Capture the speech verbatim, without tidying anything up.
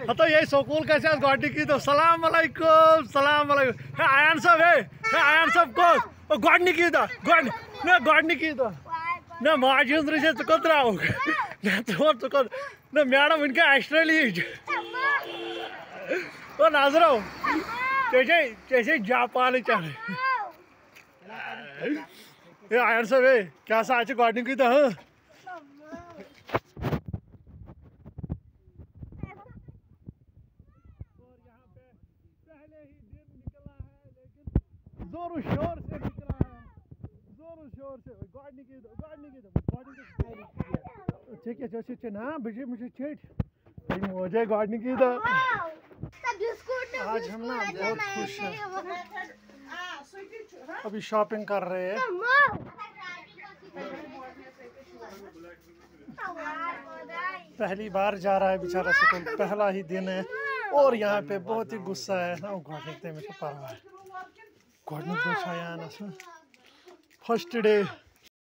तो यही स्कूल कैसे गॉडी तो सलाम अलैकुम सलाम अलैकुम हे आयन साहब हे हे आयन साहब को ओ गॉडी तो गॉड न गॉडी तो न माज हंद्र से को त्राव न तो तो न मैडम इनका एक्स्ट्राली ओ नजरो जैसे जैसे जापान चले ये आयन साहब हे क्या सा आज गॉडी तो हां जोर शोर से निकला है जोर शोर से गाड़ी की गाड़ी की गाड़ी ठीक है जैसे चना बजे मुझे छेड़ मुझे गाड़ी की तो आज हम ना बहुत खुश हैं अभी शॉपिंग कर रहे हैं पहली बार जा रहा है बेचारा स्कूल पहला ही दिन है और यहाँ पे बहुत ही गुस्सा है ना गाड़ी ते मुझे परवाह गाड़ी दोस्त आया ना फर्स्ट डे